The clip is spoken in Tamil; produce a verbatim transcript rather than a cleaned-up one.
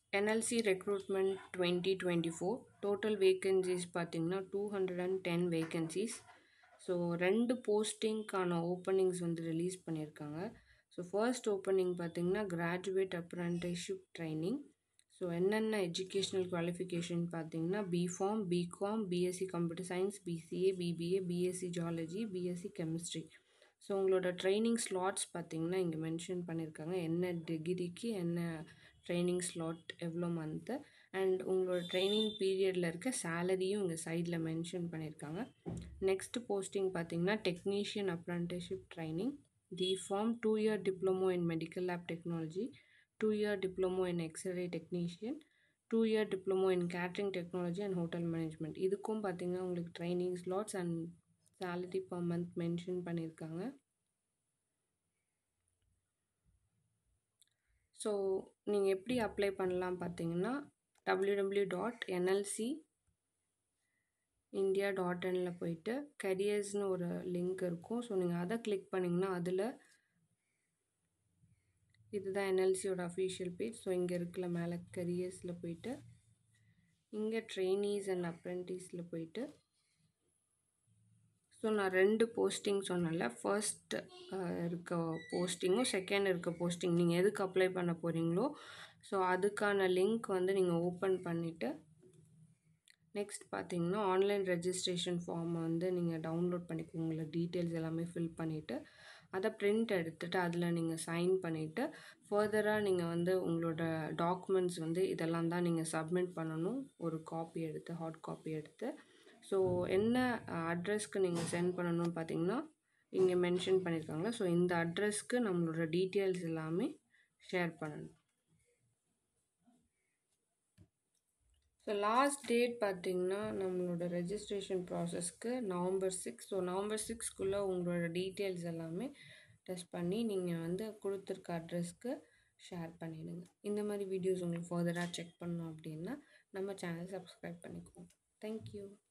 N L C recruitment twenty twenty-four total vacancies பார்த்தீங்கன்னா two hundred and ten vacancies. So ரெண்டு போஸ்டிங்க்கான ஓப்பனிங்ஸ் வந்து ரிலீஸ் பண்ணியிருக்காங்க. ஸோ ஃபர்ஸ்ட் ஓப்பனிங் பார்த்தீங்கன்னா கிராஜுவேட் அப்ரண்டிஸ்ஷிப் ட்ரைனிங். ஸோ என்னென்ன எஜுகேஷ்னல் குவாலிஃபிகேஷன் பார்த்தீங்கன்னா B Pharm, B Com, BSc computer science, BCA, BBA, BSc zoology, BSc chemistry. So உங்களோட ட்ரைனிங் ஸ்லாட்ஸ் பார்த்தீங்கன்னா இங்கே மென்ஷன் பண்ணியிருக்காங்க. என்ன டிகிரிக்கு என்ன ட்ரைனிங் ஸ்லாட், எவ்வளோ மந்த்து, அண்ட் உங்களோட ட்ரைனிங் பீரியடில் இருக்க சேலரியும் இங்கே சைடில் மென்ஷன் பண்ணியிருக்காங்க. நெக்ஸ்ட் போஸ்டிங் பார்த்தீங்கன்னா technician apprenticeship training, deform, two year diploma in medical lab technology, two year diploma in x-ray technician, two year diploma in catering technology and hotel management. இதுக்கும் பார்த்தீங்கன்னா உங்களுக்கு training slots and salary per month mention பண்ணியிருக்காங்க. ஸோ நீங்கள் எப்படி அப்ளை பண்ணலாம் பார்த்தீங்கன்னா W W dot NLC India dot இனில் போயிட்டு கரியர்ஸ்னு ஒரு லிங்க் இருக்கும். ஸோ நீங்கள் அதை கிளிக் பண்ணிங்கன்னா அதில் இதுதான் என்எல்சியோட அஃபிஷியல் பேஜ். ஸோ இங்கே இருக்குல்ல மேலே கரியர்ஸில் போயிட்டு இங்கே ட்ரெயினீஸ் அண்ட் அப்ரெண்டிஸில் போயிட்டு ஸோ நான் ரெண்டு போஸ்டிங் சொன்னேன்ல, ஃபர்ஸ்ட் இருக்க போஸ்டிங்கும் செகண்ட் இருக்க போஸ்டிங் நீங்கள் எதுக்கு அப்ளை பண்ண போகிறீங்களோ ஸோ அதுக்கான லிங்க் வந்து நீங்கள் ஓப்பன் பண்ணிவிட்டு நெக்ஸ்ட் பார்த்தீங்கன்னா ஆன்லைன் ரெஜிஸ்ட்ரேஷன் ஃபார்மை வந்து நீங்கள் டவுன்லோட் பண்ணிக்கோங்க. உங்களை டீட்டெயில்ஸ் எல்லாமே ஃபில் பண்ணிவிட்டு அதை பிரிண்ட் எடுத்துகிட்டு அதில் நீங்கள் சைன் பண்ணிவிட்டு ஃபர்தராக நீங்கள் வந்து உங்களோட டாக்குமெண்ட்ஸ் வந்து இதெல்லாம் தான் நீங்கள் சப்மிட் பண்ணணும். ஒரு காப்பி எடுத்து, ஹார்ட் காப்பி எடுத்து. ஸோ என்ன அட்ரஸ்க்கு நீங்கள் சென்ட் பண்ணணும்னு பார்த்தீங்கன்னா இங்கே மென்ஷன் பண்ணியிருக்காங்களா, ஸோ இந்த அட்ரஸ்க்கு நம்மளோட டீட்டெயில்ஸ் எல்லாமே ஷேர் பண்ணணும். ஸோ லாஸ்ட் டேட் பார்த்தீங்கன்னா நம்மளோட ரெஜிஸ்ட்ரேஷன் ப்ராசஸ்க்கு நவம்பர் சிக்ஸ். ஸோ நவம்பர் சிக்ஸ்க்குள்ளே உங்களோட டீட்டெயில்ஸ் எல்லாமே டெஸ்ட் பண்ணி நீங்கள் வந்து கொடுத்துருக்க அட்ரஸ்க்கு ஷேர் பண்ணிவிடுங்க. இந்த மாதிரி வீடியோஸ் உங்களுக்கு ஃபர்தராக செக் பண்ணணும் அப்படின்னா நம்ம சேனல் சப்ஸ்கிரைப் பண்ணிக்கோங்க. தேங்க்யூ.